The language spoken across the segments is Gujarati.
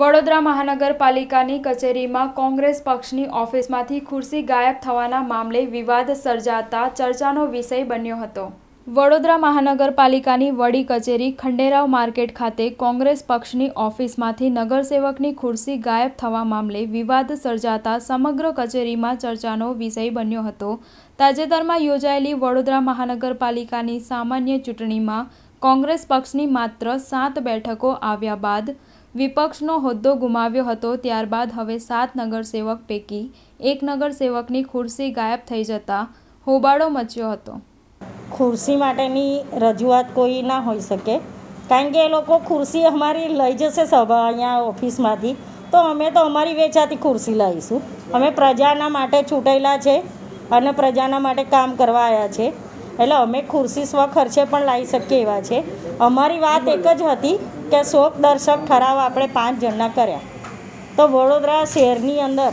વડોદરા મહાનગરપાલિકાની કચેરીમાં કોંગ્રેસ પક્ષની ઓફિસમાંથી ખુરશી ગાયબ થવાના મામલે વિવાદ સર્જાતા ચર્ચાનો વિષય બન્યો હતો। વડોદરા મહાનગરપાલિકાની વડી કચેરી ખંડેરાવ માર્કેટ ખાતે કોંગ્રેસ પક્ષની ઓફિસમાંથી નગરસેવકની ખુરશી ગાયબ થવા મામલે વિવાદ સર્જાતા સમગ્ર કચેરીમાં ચર્ચાનો વિષય બન્યો હતો। તાજેતરમાં યોજાયેલી વડોદરા મહાનગરપાલિકાની સામાન્ય ચૂંટણીમાં કોંગ્રેસ પક્ષની માત્ર 7 બેઠકો આવ્યા બાદ વિપક્ષનો હોદ્દો ગુમાવ્યો હતો। ત્યારબાદ હવે 7 નગરસેવક પૈકી એક નગરસેવકની ખુરશી ગાયબ થઈ જતા હોબાળો મચ્યો હતો। ખુરશી માટેની રજૂઆત કોઈ ના હોઈ શકે, કારણ કે એ લોકો ખુરશી અમારી લઈ જશે સભા અહીંયા ઓફિસમાંથી, તો અમે તો અમારી વેચાતી ખુરશી લાવીશું। અમે પ્રજાના માટે ચૂંટાયેલા છે અને પ્રજાના માટે કામ કરવા આવ્યા છે, એટલે અમે ખુરશી સ્વખર્ચે પણ લાવી શકીએ એવા છે। અમારી વાત એક જ હતી કે શોક દર્શક ઠરાવ આપણે 5 જણના કર્યા, તો વડોદરા શહેરની અંદર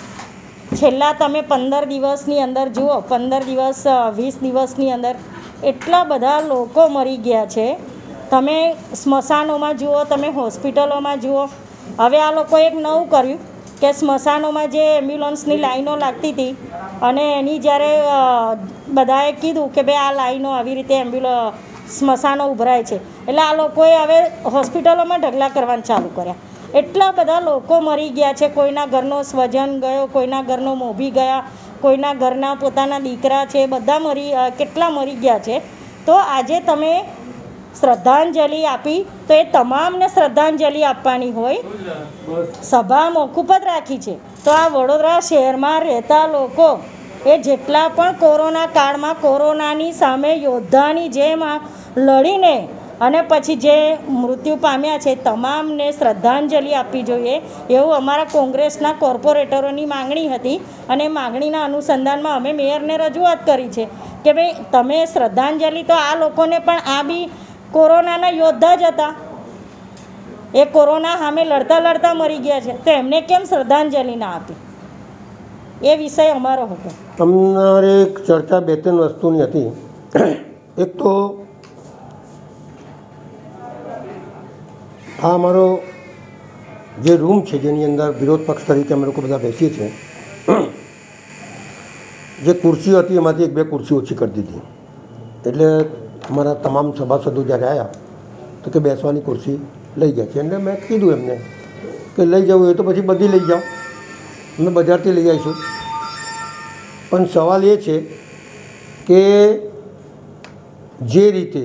છેલ્લા તમે 15 દિવસની અંદર જુઓ, 15 દિવસ 20 દિવસની અંદર એટલા બધા લોકો મરી ગયા છે। તમે સ્મશાનોમાં જુઓ, તમે હોસ્પિટલોમાં જુઓ। હવે આ લોકો એક નવું કર્યું કે સ્મશાનોમાં જે એમ્બ્યુલન્સની લાઈનો લાગતી હતી અને એની જ્યારે બધાએ કીધું કે ભાઈ આ લાઈનો આવી રીતે સ્મશાનો ઉભરાય છે, એટલે આ લોકોએ હવે હોસ્પિટલોમાં ઢગલા કરવાનું ચાલુ કર્યા। એટલા બધા લોકો મરી ગયા છે, કોઈના ઘરનો સ્વજન ગયો, કોઈના ઘરનો મોભી ગયા, કોઈના ઘરના પોતાના દીકરા છે, બધા કેટલા મરી ગયા છે। તો આજે તમે શ્રદ્ધાંજલિ આપી તો એ તમામને શ્રદ્ધાંજલિ આપવાની હોય, સભા મોકૂફ જ રાખી છે। તો આ વડોદરા શહેરમાં રહેતા લોકો એ જેટલા પણ કોરોના કાળમાં કોરોનાની સામે યોદ્ધાની જેમ લડીને અને પછી જે મૃત્યુ પામ્યા છે તમામને શ્રદ્ધાંજલિ આપવી જોઈએ, એવું અમારા કોંગ્રેસના કોર્પોરેટરોની માંગણી હતી। અને માંગણીના અનુસંધાનમાં અમે મેયરને રજૂઆત કરી છે કે ભાઈ તમે શ્રદ્ધાંજલિ, તો આ લોકોને પણ આ બી કોરોનાના યોદ્ધા જ હતા, એ કોરોના સામે લડતા લડતા મરી ગયા છે, તો એમને કેમ શ્રદ્ધાંજલિ ના આપી, એ વિષય અમારો હતો। તમારે એક ચર્ચા 2-3 વસ્તુની હતી। એક તો આ અમારો જે રૂમ છે જેની અંદર વિરોધ પક્ષ તરીકે અમે લોકો બધા બેસીએ છીએ, જે ખુરશીઓ હતી એમાંથી 1-2 ખુરશી ઓછી કરી દીધી, એટલે અમારા તમામ સભાસદો જ્યારે આવ્યા તો કે બેસવાની ખુરશી લઈ જાય છે, એટલે મેં કીધું એમને કે લઈ જવું હોય તો પછી બધી લઈ જાઓ, અમે બજારથી લઈ આવીશું। પણ સવાલ એ છે કે જે રીતે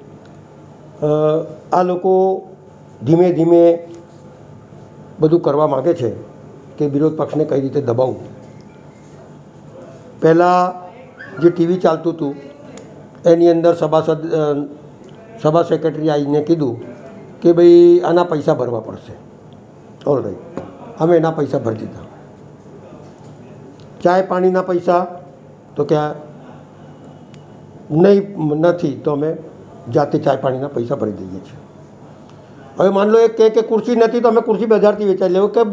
આ લોકો ધીમે ધીમે બધું કરવા માગે છે કે વિરોધ પક્ષને કઈ રીતે દબાવવું। પહેલાં જે ટીવી ચાલતું હતું એની અંદર સભા સેક્રેટરી આવીને કીધું કે ભાઈ આના પૈસા ભરવા પડશે, ઓલરાઈટ, અમે એના પૈસા ભરી દીધા। ચાય પાણીના પૈસા તો કે નથી, તો અમે જાતે ચાય પાણીના પૈસા ભરી દઈએ છીએ। હવે માન લો કે ખુરશી નથી તો અમે ખુરશી બજારથી વેચાઈ લેવું, કે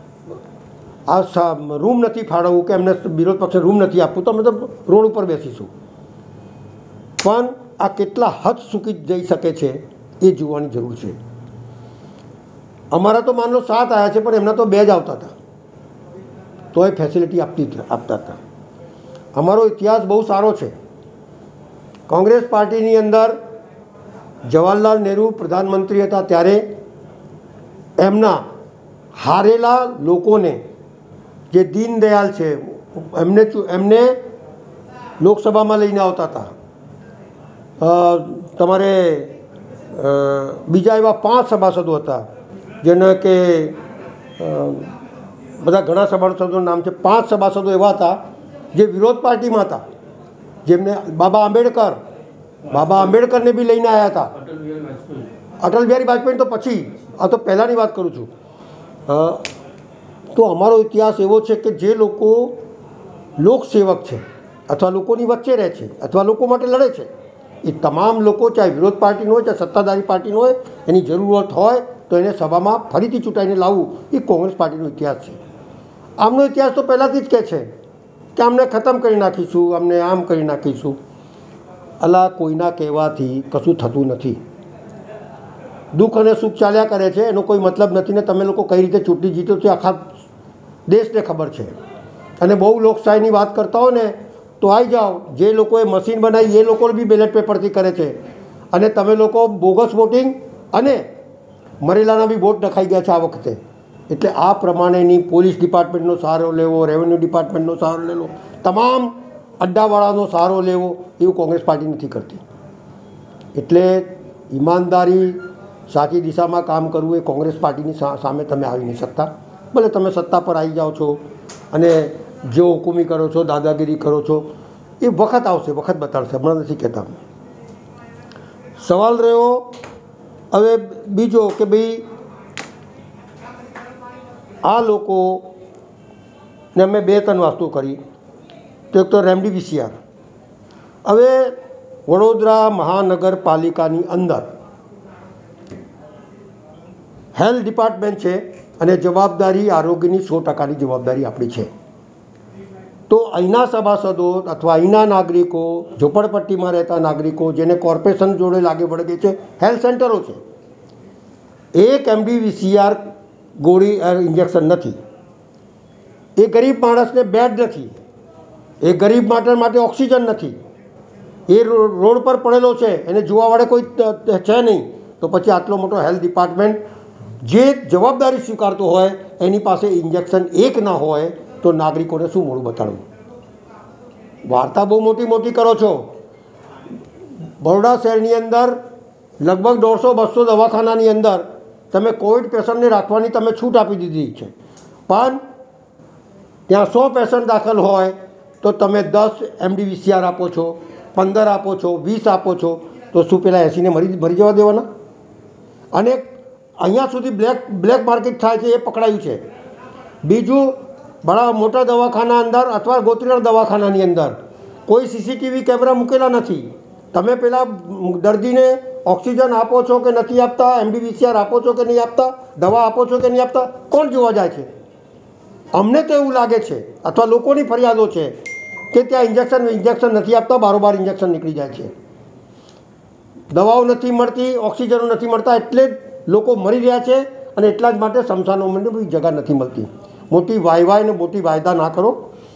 આ રૂમ નથી ફાળવવું, કે એમને વિરોધ પક્ષે રૂમ નથી આપવું, તો અમે તો રોડ ઉપર બેસીશું। પણ આ કેટલા હદ સુધી જઈ શકે છે એ જોવાની જરૂર છે। અમારા તો માન લો 7 આવ્યા છે, પણ એમના તો 2 જ આવતા હતા, તો એ ફેસિલિટી આપતા હતા। અમારો ઇતિહાસ બહુ સારો છે। કોંગ્રેસ પાર્ટીની અંદર જવાહરલાલ નહેરુ પ્રધાનમંત્રી હતા ત્યારે એમના હારેલા લોકોને, જે દીનદયાલ છે એમને લોકસભામાં લઈને આવતા હતા। તમારે બીજા એવા 5 સભાસદો હતા જેને કે બધા ઘણા સભાસદોનું નામ છે, 5 સભાસદો એવા હતા જે વિરોધ પાર્ટીમાં હતા, જેમને બાબા આંબેડકરને બી લઈને આવ્યા હતા। અટલ બિહારી વાજપેયી તો પછી, આ તો પહેલાંની વાત કરું છું। તો અમારો ઇતિહાસ એવો છે કે જે લોકો લોકસેવક છે અથવા લોકોની વચ્ચે રહે છે અથવા લોકો માટે લડે છે, એ તમામ લોકો, ચાહે વિરોધ પાર્ટીનો હોય ચાહે સત્તાધારી પાર્ટીનો હોય, એની જરૂરત હોય તો એને સભામાં ફરીથી ચૂંટાઈને લાવવું, એ કોંગ્રેસ પાર્ટીનો ઇતિહાસ છે। આમનો ઇતિહાસ તો પહેલાંથી જ કહે છે કે અમને ખતમ કરી નાખીશું, અમને આમ કરી નાખીશું। અલા, કોઈના કહેવાથી કશું થતું નથી। દુઃખ અને સુખ ચાલ્યા કરે છે, એનો કોઈ મતલબ નથી. ને તમે લોકો કઈ રીતે ચૂંટણી જીતો છો આખા દેશને ખબર છે. અને બહુ લોકશાહીની વાત કરતા હો ને તો આવી જાઓ, જે લોકોએ મશીન બનાવી એ લોકો બી બેલેટ પેપરથી કરે છે. અને તમે લોકો બોગસ વોટિંગ અને મરેલાના બી વોટ નખાઈ ગયા છે આ વખતે. એટલે આ પ્રમાણેની પોલીસ ડિપાર્ટમેન્ટનો સહારો લેવો, રેવન્યુ ડિપાર્ટમેન્ટનો સહારો લેવો, તમામ અડ્ડાવાળાનો સહારો લેવો, એવું કોંગ્રેસ પાર્ટી નથી કરતી. એટલે ઈમાનદારી સાચી દિશામાં કામ કરવું એ કોંગ્રેસ પાર્ટીની સામે તમે આવી નહીં શકતા. ભલે તમે સત્તા પર આવી જાઓ છો અને જો હુકુમી કરો છો, દાદાગીરી કરો છો, એ વખત આવશે, વખત બતાડશે, હમણાં નથી કહેતા. સવાલ રહ્યો હવે બીજો કે ભાઈ આ લોકોને અમે 2-3 વસ્તુ કરી. તો એક તો રેમડેસિવિર. હવે વડોદરા મહાનગરપાલિકાની અંદર હેલ્થ ડિપાર્ટમેન્ટ છે અને જવાબદારી આરોગ્યની 100%ની જવાબદારી આપણી છે. તો અહીંના સભાસદો અથવા અહીંના નાગરિકો, ઝોપડપટ્ટીમાં રહેતા નાગરિકો, જેને કોર્પોરેશન જોડે લાગે વળગે છે, હેલ્થ સેન્ટરો છે, એક રેમડેસિવિર ગોળી ઇન્જેક્શન નથી. એ ગરીબ માણસને બેડ નથી, એ ગરીબ માટે ઓક્સિજન નથી, એ રોડ પર પડેલો છે, એને જોવાવાળે કોઈ છે નહીં. તો પછી આટલો મોટો હેલ્થ ડિપાર્ટમેન્ટ જે જવાબદારી સ્વીકારતો હોય એની પાસે ઇન્જેક્શન એક ના હોય તો નાગરિકોને શું મોડું બતાડવું? વાર્તા બહુ મોટી મોટી કરો છો. બરોડા શહેરની અંદર લગભગ 150-200 દવાખાનાની અંદર તમે કોવિડ પેશન્ટને રાખવાની તમે છૂટ આપી દીધી છે, પણ ત્યાં 100 પેશન્ટ દાખલ હોય તો તમે 10 રેમડેસિવિર આપો છો, 15 આપો છો, 20 આપો છો. તો શું પેલા 80ને મરી જવા દેવાના? અને અહીંયા સુધી બ્લેક માર્કેટ થાય છે એ પકડાયું છે. બીજું, બડા મોટા દવાખાના અંદર અથવા ગોત્રીના દવાખાનાની અંદર કોઈ સીસીટીવી કેમેરા મૂકેલા નથી. તમે પેલા દર્દીને ઓક્સિજન આપો છો કે નથી આપતા, રેમડેસિવિર આપો છો કે નહીં આપતા, દવા આપો છો કે નહીં આપતા, કોણ જોવા જાય છે? અમને તો એવું લાગે છે અથવા લોકોની ફરિયાદો છે કે ત્યાં ઇન્જેક્શન નથી આપતા, બારોબાર ઇન્જેક્શન નીકળી જાય છે, દવાઓ નથી મળતી, ઓક્સિજનો નથી મળતા, એટલે લોકો મરી રહ્યા છે. અને એટલા જ માટે સ્મશાનોમાં બી જગા નથી મળતી. મોટી વાયવાય ને મોટી વાયદા ના કરો.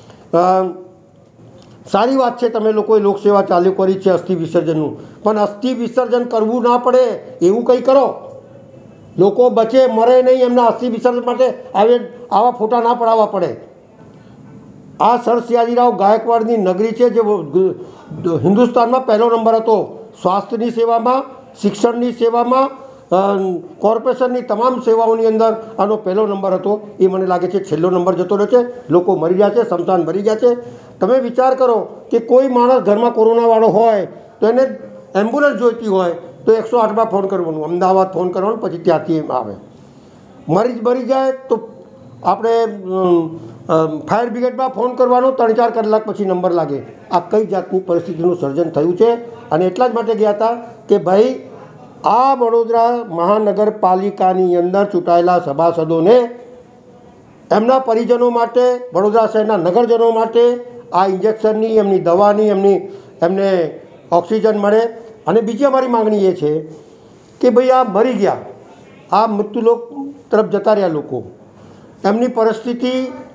સારી વાત છે તમે લોકોએ લોકસેવા ચાલુ કરી છે અસ્થિ વિસર્જનનું, પણ અસ્થિ વિસર્જન કરવું ના પડે એવું કંઈ કરો. લોકો બચે મરે નહીં, એમના અસ્થિ વિસર્જન માટે આવા ફોટા ના પડાવવા પડે. આ સર સયાજીરાવ ગાયકવાડની નગરી છે, જે હિન્દુસ્તાનમાં પહેલો નંબર હતો સ્વાસ્થ્યની સેવામાં, શિક્ષણની સેવામાં, કોર્પોરેશનની તમામ સેવાઓની અંદર આનો પહેલો નંબર હતો. એ મને લાગે છે છેલ્લો નંબર જતો રહ્યો છે. લોકો મરી ગયા છે, સ્મશાન ભરી ગયા છે. તમે વિચાર કરો કે કોઈ માણસ ઘરમાં કોરોનાવાળો હોય તો એને એમ્બ્યુલન્સ જોઈતી હોય તો 108માં ફોન કરવાનું, અમદાવાદ ફોન કરવાનું, પછી ત્યાંથી આવે. મરી જાય તો આપણે ફાયર બ્રિગેડમાં ફોન કરવાનો, 3-4 કલાક પછી નંબર લાગે. આ કઈ જાતની પરિસ્થિતિનું સર્જન થયું છે? અને એટલા જ માટે ગયા હતા કે ભાઈ આ વડોદરા મહાનગરપાલિકાની અંદર ચૂંટાયેલા સભાસદોને એમના પરિજનો માટે, વડોદરા શહેરના નગરજનો માટે આ ઇન્જેક્શનની, એમની દવાની, એમને ઓક્સિજન મળે. અને બીજી અમારી માગણી એ છે કે ભાઈ આ મરી ગયા, આ મૃત્યુલોક તરફ જતા રહ્યા લોકો, એમની પરિસ્થિતિ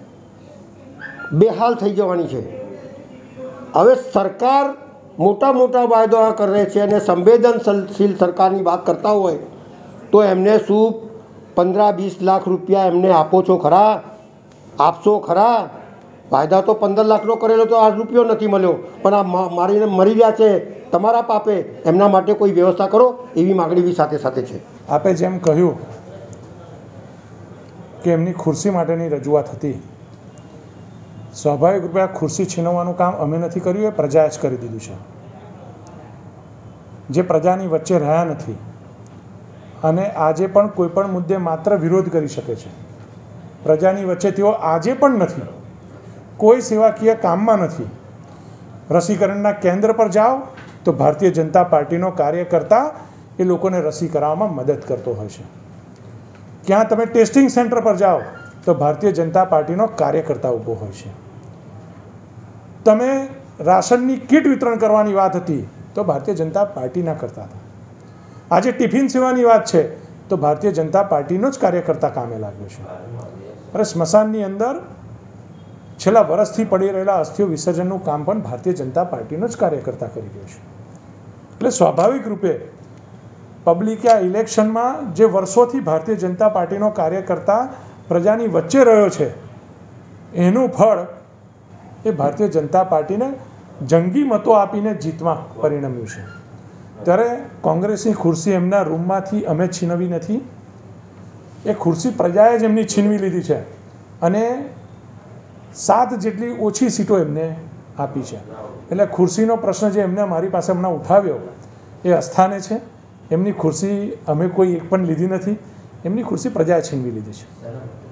બેહાલ થઈ જવાની છે. હવે સરકાર મોટા મોટા વાયદા કરે છે અને સંવેદનશીલ સરકારની વાત કરતા હોય તો એમને શું 15-20 લાખ રૂપિયા એમને આપો છો ખરા? આપશો ખરા? વાયદા તો 15 લાખનો કરેલો તો 8 રૂપિયો નથી મળ્યો, પણ આ મારીને મરી ગયા છે તમારા પાપે, એમના માટે કોઈ વ્યવસ્થા કરો, એવી માગણી બી સાથે સાથે છે. આપે જેમ કહ્યું કે એમની ખુરશી માટેની રજૂઆત હતી, સ્વાભાવિક રૂપે આ ખુરશી છીનવવાનું કામ અમે નથી કર્યું, એ પ્રજાએ જ કરી દીધું છે. જે પ્રજાની વચ્ચે રહ્યા નથી અને આજે પણ કોઈ પણ મુદ્દે માત્ર વિરોધ કરી શકે છે. પ્રજાની વચ્ચે તેઓ આજે પણ નથી, કોઈ સેવાકીય કામમાં નથી. રસીકરણના કેન્દ્ર પર જાઓ તો ભારતીય જનતા પાર્ટીનો કાર્યકર્તા એ લોકોને રસી કરાવવામાં મદદ કરતો હોય છે. ક્યાં તમે ટેસ્ટિંગ સેન્ટર પર જાઓ તો ભારતીય જનતા પાર્ટીનો કાર્યકર્તા ઊભો હોય છે. તમે રાશનની કીટ વિતરણ કરવાની વાત હતી તો ભારતીય જનતા પાર્ટીના કરતા હતા. આજે ટિફિન સેવાની વાત છે તો ભારતીય જનતા પાર્ટીનો જ કાર્યકર્તા કામે લાગ્યો છે. અરે સ્મશાનની અંદર છેલ્લા વર્ષથી પડી રહેલા અસ્થિઓ વિસર્જનનું કામ પણ ભારતીય જનતા પાર્ટીનો જ કાર્યકર્તા કરી રહ્યો છે. એટલે સ્વાભાવિક રૂપે પબ્લિકે આ ઇલેક્શનમાં જે વર્ષોથી ભારતીય જનતા પાર્ટીનો કાર્યકર્તા પ્રજાની વચ્ચે રહ્યો છે એનું ફળ એ ભારતીય જનતા પાર્ટીને જંગી મતો આપીને જીતમાં પરિણમ્યું છે. ત્યારે કોંગ્રેસની ખુરશી એમના રૂમમાંથી અમે છીનવી નથી, એ ખુરશી પ્રજાએ જ એમની છીનવી લીધી છે અને 7 જેટલી ઓછી સીટો એમને આપી છે. એટલે ખુરશીનો પ્રશ્ન જે એમને મારી પાસે હમણાં ઉઠાવ્યો એ અસ્થાને છે. એમની ખુરશી અમે કોઈ એક પણ લીધી નથી, એમની ખુરશી પ્રજાએ છીનવી લીધી છે.